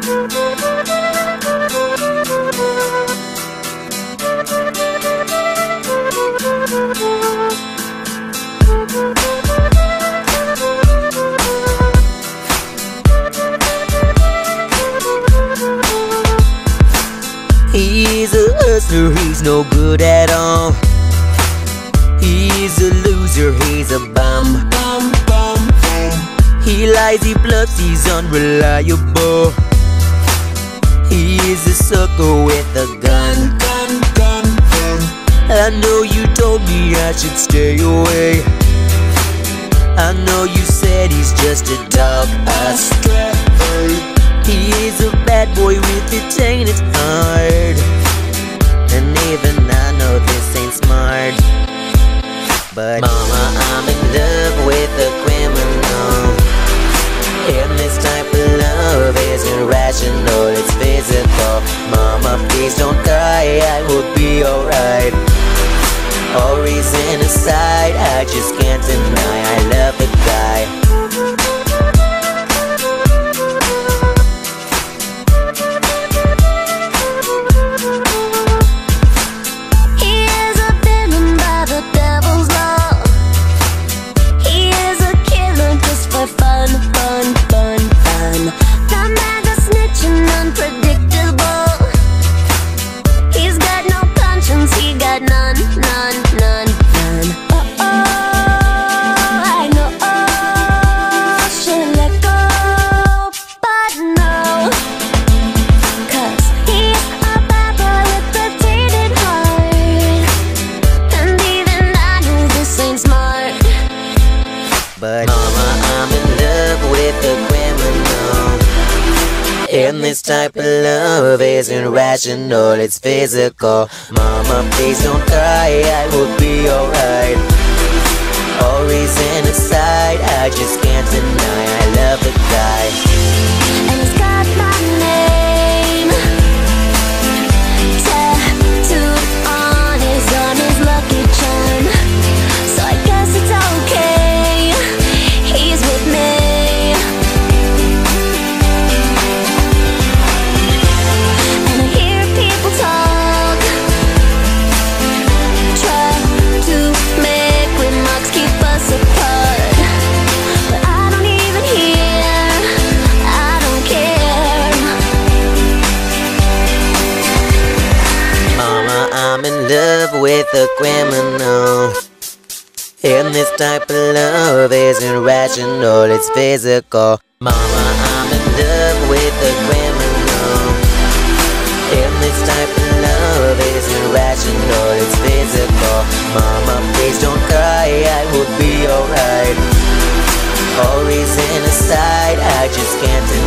He's a hustler, he's no good at all. He's a loser, he's a bum. He lies, he bluffs, he's unreliable. He is a sucker with a gun. I know you told me I should stay away. I know you said he's just a dog. He is a bad boy with a tainted heart. And even I know this ain't smart. But mama, I'm in love with a criminal. And this type of love isn't rational, it's physical. Mama, please don't cry, I will be alright. All reason aside, I just can't deny I love the guy. But mama, I'm in love with a criminal. And this type of love isn't rational, it's physical. Mama, please don't cry, I will be alright. All reason aside, I just can't deny I love the guy. And he's got my name tattooed on his arm, his lucky charm. So I guess it's okay, he's with me. And I hear people talk, try to make remarks, keep us apart. But I don't even hear, I don't care. Mama, I'm in love with a criminal. And this type of love isn't rational, it's physical. Mama, I'm in love with a criminal. And this type of love isn't rational, it's physical. Mama, please don't cry, I will be alright. All reason aside, I just can't